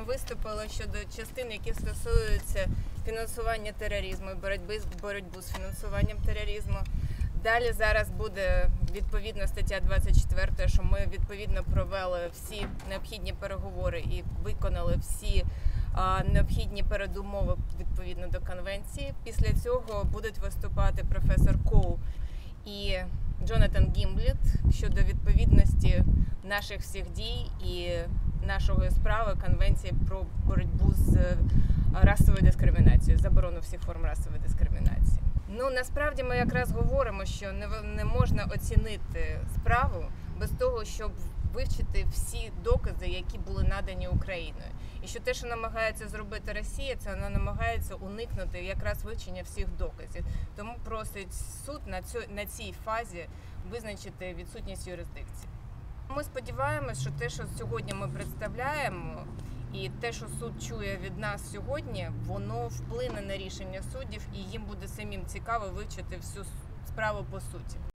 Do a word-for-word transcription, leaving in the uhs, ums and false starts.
виступили щодо частин, які стосуються фінансування тероризму, боротьби, боротьбу з фінансуванням тероризму. Далі зараз буде відповідна стаття двадцять четверта, що ми відповідно провели всі необхідні переговори і виконали всі а, необхідні передумови відповідно до конвенції. Після цього будуть виступати професор Коу і Джонатан Гімблет щодо відповідності наших всіх дій і нашої справи Конвенції про боротьбу з расовою дискримінацією, заборону всіх форм расової дискримінації. Ну, насправді ми якраз говоримо, що не, не можна оцінити справу без того, щоб вивчити всі докази, які були надані Україною. І що те, що намагається зробити Росія, це вона намагається уникнути якраз вивчення всіх доказів. Тому просить суд на, цю, на цій фазі визначити відсутність юрисдикції. Ми сподіваємось, що те, що сьогодні ми представляємо, і те, що суд чує від нас сьогодні, воно вплине на рішення суддів, і їм буде самим цікаво вивчити всю справу по суті.